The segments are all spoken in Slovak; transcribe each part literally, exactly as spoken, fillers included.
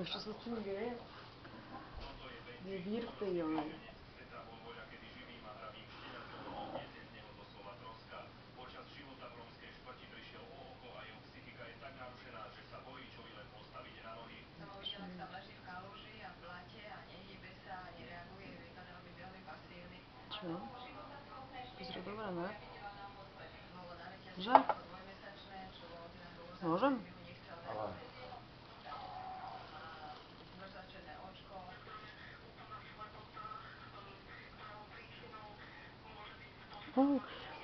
Vieš, čo sa s tým deje? Je virtuálne. Čo? Zrobione? Že? Môžem? Ale... Uh.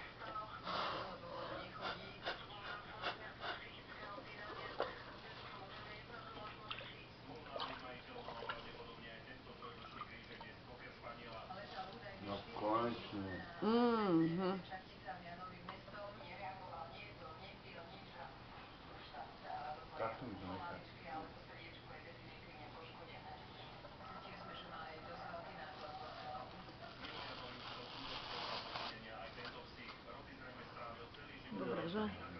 No konečne. Mhm. Takto mi to nechá. Dobre, že?